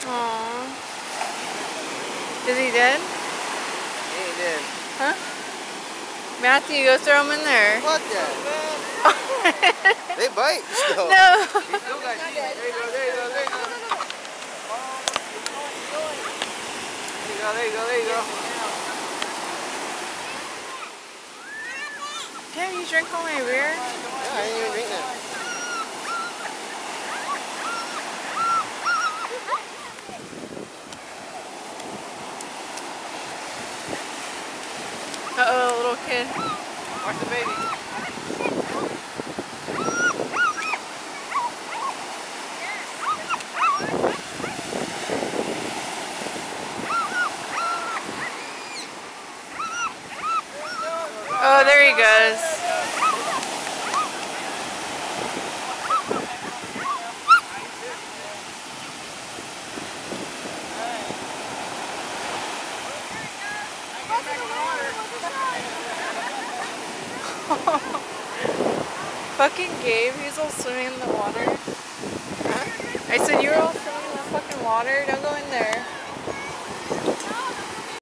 Aww. Is he dead? He ain't dead. Huh? Matthew, go throw him in there. What the? They bite still. No. He still got teeth. There you go, there you go, there you go. There you go, there you go. Damn, you drink all my beer? Yeah, I didn't even drink that. Uh-oh, little kid. Watch the baby. Oh, there he goes. Fucking Gabe, he's all swimming in the water. Huh? I said, you were all swimming in the fucking water. Don't go in there.